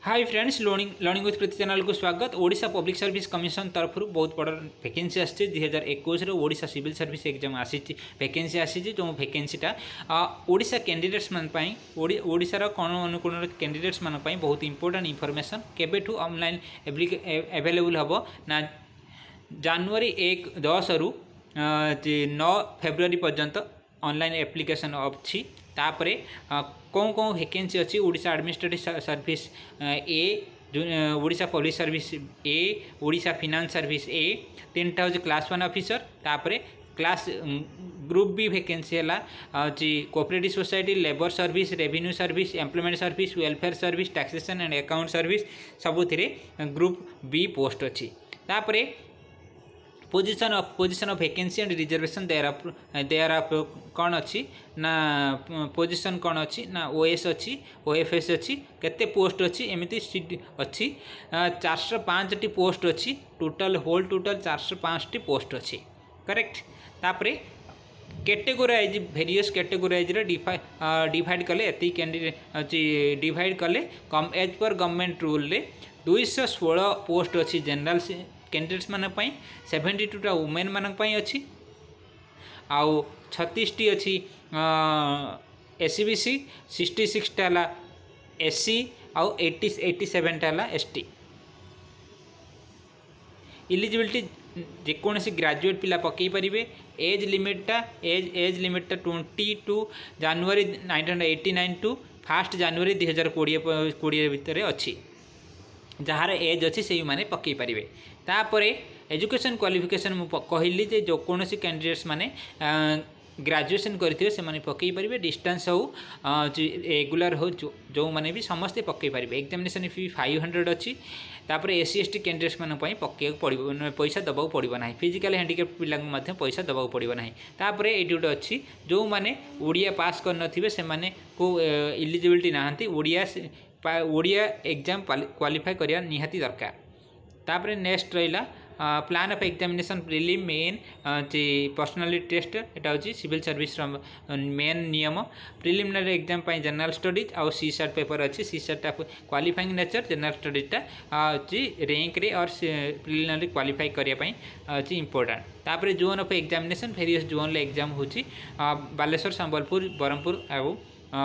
Hi friends, learning with Prati channel को स्वागत। Odisha public service commission तरफ बहुत बड़ वैकेंसी आसी 2021 ओडिशा सिविल सर्विस एग्जाम आसी वैकेंसी आसी जो वैकेंसीटा ओडिशा कैंडिडेट्स मान ओडिशार कोण अनुकोण कैंडिडेट्स मान बहुत इंपोर्टेंट इनफॉरमेशन केबेठू ऑनलाइन अवेलेबल हम ना जनवरी 10 रु 9 फेब्रुआरी पर्यंत ऑनलाइन एप्लिकेशन अच्छी तापरे कौन कौन वैकेंसी अच्छी ओडिशा एडमिनिस्ट्रेटिव सर्विस ए ओडिशा पब्लिक सर्विस ए ओडिशा फाइनेंस सर्विस ए तीनटा हूँ क्लास 1 ऑफिसर तापरे क्लास ग्रुप बी वैकेंसी है cooperative society labour service revenue service employment service welfare service taxation and account service सबुथिरे ग्रुप बी पोस्ट अच्छी तापरे position of vacancy and reservation there कौन अच्छी ना पोजिशन कौन अच्छी ना ओएस अच्छी ओएफएस अच्छी केते पोस्ट अच्छी एमती अच्छी 405 टी पोस्ट अच्छी टोटल 405 टी पोस्ट अच्छी करेक्ट। तापरे कैटेगोराइज वेरियस कैटेगोराइज डिवाइड कले एति कैंडिडेट डिवाइड कले कम एज पर गवर्नमेंट रूल रे 216 पोस्ट अच्छी जनरल कैंडिडेट्स मान 72टा वुमेन मान अच्छी आउ 36टी अच्छी एससीबीसी 66टा है एससी आउ 87टा है एसटी। इलिजिबिलिटी जेकोसी ग्रेजुएट पिला पकई पारे एज लिमिटा 22 जनवरी 1989 टू 1 जनवरी 2020 भितर अच्छी जार एज अच्छी से मैंने पकई पारे। तापरे एजुकेशन क्वालिफिकेशन मु कहली जे जो कौन कैंडिडेट्स माने ग्रेजुएशन करथिबे से माने पकई पारे डिस्टेंस हो रेगुलर हो जो माने भी समस्ते पकई पारे। एग्जामिनेशन फी 500 अच्छी तापरे एससी एसटी कैंडिडेट्स मान पकई पड़ो पैसा दबाव पड़ो ना फिजिकल हैंडिकैप्ड पिला पैसा दबाव पड़ो ना। तापरे ये गोटे अच्छी जो मैंने ओडिया पास कर से माने को इलिजिबिलिटी नहांती ओडिया एग्जाम क्वालिफाई करिया निहाती दरकार। तापरे नेक्स्ट रहा plan of examination prelim main personality test एटा होची सिविल सर्विस मेन नियम प्रिलिमिनरी एग्जाम पाई जनरल स्टडीज आउ सीसाट पेपर अच्छी सीसाटा क्वालिफाइंग नेचर जनरल स्टडीजटा होची रैंक रे और प्रिलिमिनरी क्वालिफाई करिया पाई होची इंपोर्टेंट। तापरे zone of examination various zone ले एग्जाम होची बालेश्वर संबलपुर बरहमपुर आउ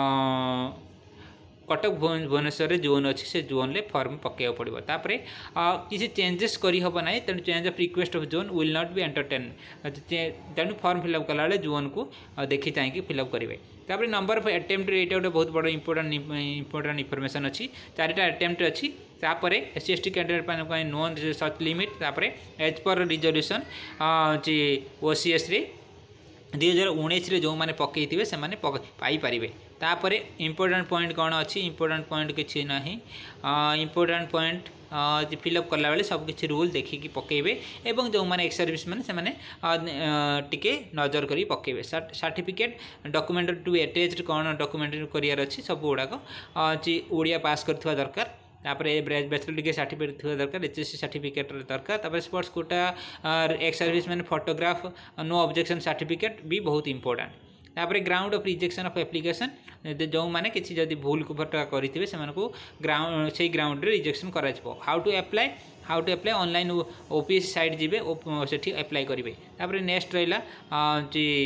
कटक भुवनेश्वर जोन अच्छी से जोन ले फॉर्म पकड़ पड़ो। तापरे किसी चेंजेस करी हबो ना तेणु change of request of zone will not be entertain तेणु फॉर्म फिलअप कला जोन को देखी चाहिए फिलअप करेंगे। तापरे नंबर ऑफ अटेम्प्ट ये बहुत बड़ इंपोर्टेंट इनफॉरमेशन अच्छी 4टा अटेम्प्ट अच्छी। तापरे SC ST candidate none such limit तापरे एज पर रिजोल्यूशन ओसीएस रे 2019 रे जो माने पकई थिबे से माने पाई परिबे। तापरे इंपोर्टेंट पॉइंट कौन अच्छी इंपोर्टेंट पॉइंट किसी ना इंपोर्टेंट पॉइंट फिलअप कला बेले सब किसी रूल देखिकी पकेबे एवं जो माने एक्स सर्विस मैंने से माने टिके नजर करी पकेबे। सर्टिफिकेट डॉक्यूमेंट टू अटैच्ड कौन डॉक्यूमेंट करियार अच्छी सब गुड़ाक ओडिया पास करथिबा दरकार। तापरे बैचलर डिग्री सर्टिफिकेट थोड़ा दरकार एचएससी सर्टिफिकेट दरकार। तापरे स्पोर्ट्स कोटा एक्स सर्विस मैंने फोटोग्राफ नो ऑब्जेक्शन सर्टिफिकेट भी बहुत इंपोर्टेंट। तापरे ground of rejection of application जो मैंने किसी जदि भूल फटा करेंगे से ग्राउंड से ग्राउंड रिजेक्शन कर how to apply online OPS site जी से अप्लाई करेंगे। तापरे नेक्स्ट रहा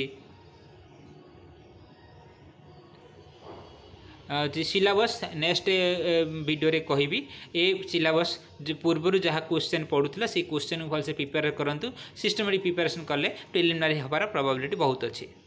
सिलेबस नेक्स्ट वीडियो रे कहिबी ए सिलेबस जो पूर्व जहाँ क्वेश्चन पड़ूला से क्वेश्चन भल से प्रिपेयर करंतु सिस्टमेटिक प्रिपरेशन कले प्रिलिमिनरी हबार प्रोबेबिलिटी बहुत अच्छी।